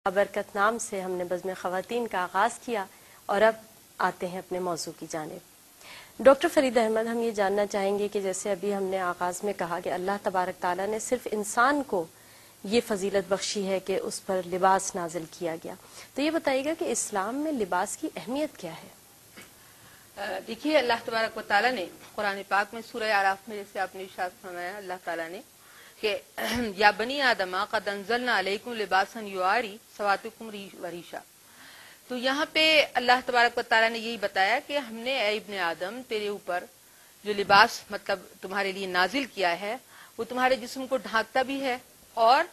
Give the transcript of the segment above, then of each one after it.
برکت نام سے ہم نے بزم خواتین کا آغاز کیا اور اب آتے ہیں اپنے موضوع کی جانب۔ ڈاکٹر فرید احمد، ہم یہ جاننا چاہیں گے کہ جیسے ابھی ہم نے آغاز میں کہا کہ اللہ تبارک تعالیٰ نے صرف انسان کو یہ فضیلت بخشی ہے کہ اس پر لباس نازل کیا گیا، تو یہ بتائیے گا کہ اسلام میں لباس کی اہمیت کیا ہے؟ دیکھیے، اللہ تبارک و تعالیٰ نے قرآن پاک میں سورہ اعراف میں جیسے آپ نے ارشاد فرمایا اللہ تعالیٰ نے کہ یا بنی آدم قد انزلنا علیکم لباسا یواری سواتکم وریشا، تو یہاں پہ اللہ تبارک و تعالیٰ نے یہی بتایا کہ ہم نے اے ابن آدم تیرے اوپر جو لباس مطلب تمہارے لیے نازل کیا ہے وہ تمہارے جسم کو ڈھانکتا بھی ہے اور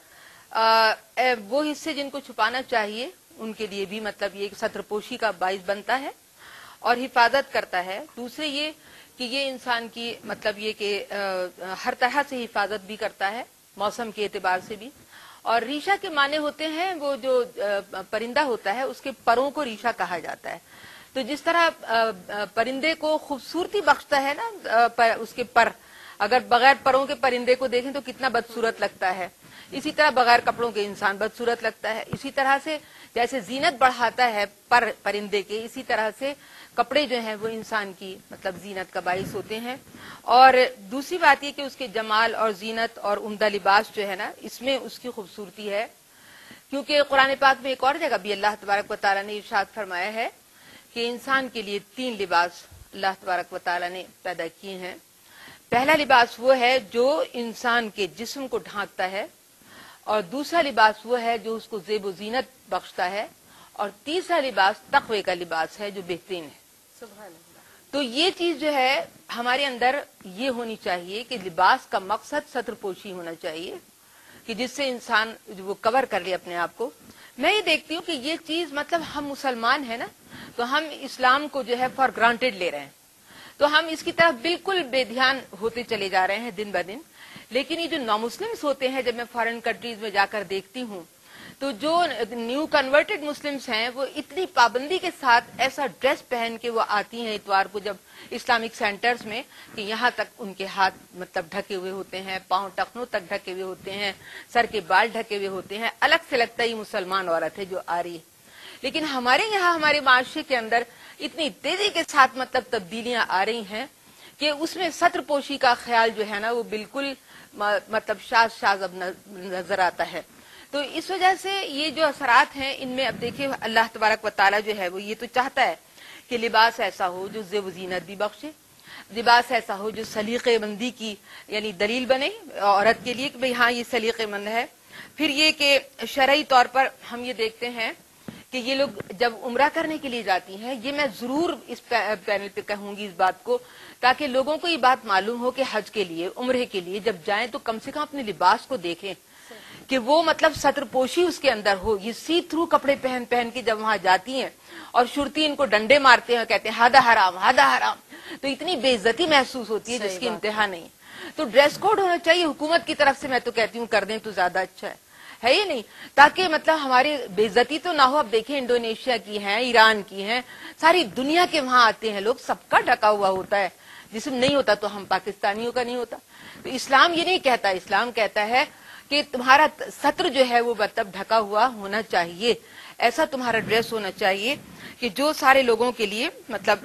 وہ حصے جن کو چھپانا چاہیے ان کے لیے بھی مطلب یہ ستر پوشی کا باعث بنتا ہے اور حفاظت کرتا ہے۔ دوسرے یہ کہ یہ انسان کی مطلب یہ کہ ہر طرح سے حفاظت بھی کرتا ہے، موسم کے اعتبار سے بھی۔ اور ریشہ کے معنی ہوتے ہیں وہ جو پرندہ ہوتا ہے اس کے پروں کو ریشہ کہا جاتا ہے، تو جس طرح پرندے کو خوبصورتی بخشتا ہے نا اس کے پر، اگر بغیر پروں کے پرندے کو دیکھیں تو کتنا بدصورت لگتا ہے، اسی طرح بغیر کپڑوں کے انسان بدصورت لگتا ہے۔ اسی طرح سے جیسے زینت بڑھاتا ہے پرندے کے، اسی طرح سے کپڑے جو ہیں وہ انسان کی مطلب زینت کا باعث ہوتے ہیں۔ اور دوسری بات یہ کہ اس کے جمال اور زینت اور عمدہ لباس جو ہے نا اس میں اس کی خوبصورتی ہے، کیونکہ قرآن پاک میں ایک اور جگہ بھی اللہ تبارک و تعالیٰ نے ارشاد فرمایا ہے کہ انسان کے لیے 3 لباس اللہ تبارک و تعالیٰ نے پیدا کیے ہیں۔ پہلا لباس وہ ہے جو انسان کے جسم کو ڈھانکتا ہے، اور دوسرا لباس وہ ہے جو اس کو زیب و زینت بخشتا ہے، اور تیسرا لباس تقوی کا لباس ہے جو بہترین ہے۔ سبحان اللہ۔ تو یہ چیز جو ہے ہمارے اندر یہ ہونی چاہیے کہ لباس کا مقصد ستر پوشی ہونا چاہیے کہ جس سے انسان وہ کور کر لے اپنے آپ کو۔ میں یہ دیکھتی ہوں کہ یہ چیز مطلب ہم مسلمان ہیں نا تو ہم اسلام کو جو ہے فار گرانٹیڈ لے رہے ہیں، تو ہم اس کی طرف بالکل بے دھیان ہوتے چلے جا رہے ہیں دن بہ دن۔ لیکن یہ جو نان مسلمس ہوتے ہیں، جب میں فارن کنٹریز میں جا کر دیکھتی ہوں تو جو نیو کنورٹڈ مسلمس ہیں وہ اتنی پابندی کے ساتھ ایسا ڈریس پہن کے وہ آتی ہیں اتوار کو جب اسلامک سینٹرز میں کہ یہاں تک ان کے ہاتھ مطلب ڈھکے ہوئے ہوتے ہیں، پاؤں ٹخنوں تک ڈھکے ہوئے ہوتے ہیں، سر کے بال ڈھکے ہوئے ہوتے ہیں، الگ سے لگتا ہے یہ مسلمان عورت ہے جو آ رہی ہے۔ لیکن ہمارے یہاں ہمارے معاشرے کے اندر اتنی تیزی کے ساتھ مطلب تبدیلیاں آ رہی ہیں کہ اس میں ستر پوشی کا خیال جو ہے نا وہ بالکل مطلب شاذ اب نظر آتا ہے۔ تو اس وجہ سے یہ جو اثرات ہیں ان میں اب دیکھیں اللہ تبارک و تعالیٰ جو ہے وہ یہ تو چاہتا ہے کہ لباس ایسا ہو جو زیب و زینت بھی بخشے، لباس ایسا ہو جو سلیقے مندی کی یعنی دلیل بنے عورت کے لیے کہ بھئی ہاں یہ سلیقے مند ہے۔ پھر یہ کہ شرعی طور پر ہم یہ دیکھتے ہیں کہ یہ لوگ جب عمرہ کرنے کے لیے جاتی ہیں، یہ میں ضرور اس پینل پہ کہوں گی اس بات کو تاکہ لوگوں کو یہ بات معلوم ہو کہ حج کے لیے عمرے کے لیے جب جائیں تو کم سے کم اپنے لباس کو دیکھیں کہ وہ مطلب ستر پوشی اس کے اندر ہو۔ یہ سی تھرو کپڑے پہن کے جب وہاں جاتی ہیں اور شرطی ان کو ڈنڈے مارتے ہیں، کہتے ہیں ہادا حرام ہادا حرام، تو اتنی بے عزتی محسوس ہوتی ہے جس کی انتہا نہیں۔ تو ڈریس کوڈ ہونا چاہیے حکومت کی طرف سے، میں تو کہتی ہوں کر دیں تو زیادہ اچھا ہے یہ نہیں، تاکہ مطلب ہماری بے عزتی تو نہ ہو۔ اب دیکھیں انڈونیشیا کی ہیں، ایران کی ہیں، ساری دنیا کے وہاں آتے ہیں لوگ، سب کا ڈھکا ہوا ہوتا ہے، جسم نہیں ہوتا تو ہم پاکستانیوں کا نہیں ہوتا۔ تو اسلام یہ نہیں کہتا، اسلام کہتا ہے کہ تمہارا ستر جو ہے وہ مطلب ڈھکا ہوا ہونا چاہیے، ایسا تمہارا ڈریس ہونا چاہیے کہ جو سارے لوگوں کے لیے مطلب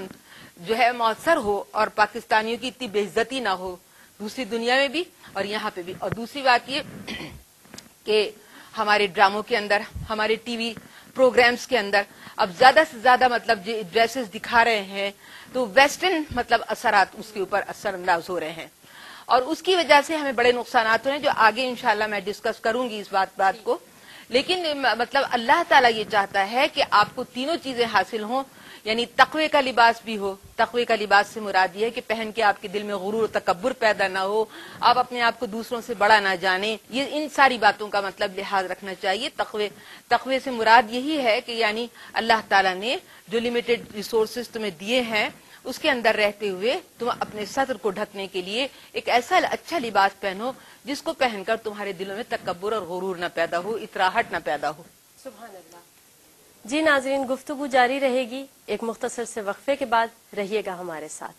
جو ہے مؤثر ہو اور پاکستانیوں کی اتنی بے عزتی نہ ہو دوسری دنیا میں بھی اور یہاں پہ بھی۔ اور دوسری بات یہ کہ ہمارے ڈراموں کے اندر، ہمارے ٹی وی پروگرامز کے اندر اب زیادہ سے زیادہ مطلب جو ڈریسز دکھا رہے ہیں تو ویسٹرن مطلب اثرات اس کے اوپر اثر انداز ہو رہے ہیں، اور اس کی وجہ سے ہمیں بڑے نقصانات ہو رہے ہیں جو آگے انشاءاللہ میں ڈسکس کروں گی اس بات کو۔ لیکن مطلب اللہ تعالیٰ یہ چاہتا ہے کہ آپ کو تینوں چیزیں حاصل ہوں، یعنی تقوی کا لباس بھی ہو۔ تقوی کا لباس سے مراد یہ ہے کہ پہن کے آپ کے دل میں غرور و تکبر پیدا نہ ہو، آپ اپنے آپ کو دوسروں سے بڑا نہ جانیں، یہ ان ساری باتوں کا مطلب لحاظ رکھنا چاہیے۔ تقوی سے مراد یہی ہے کہ یعنی اللہ تعالیٰ نے جو لمیٹڈ ریسورسز تمہیں دیے ہیں اس کے اندر رہتے ہوئے تم اپنے صدر کو ڈھکنے کے لیے ایک ایسا اچھا لباس پہنو جس کو پہن کر تمہارے دلوں میں تکبر اور غرور نہ پیدا ہو، اتراہٹ نہ پیدا ہو۔ سبحان اللہ۔ جی ناظرین، گفتگو جاری رہے گی ایک مختصر سے وقفے کے بعد، رہیے گا ہمارے ساتھ۔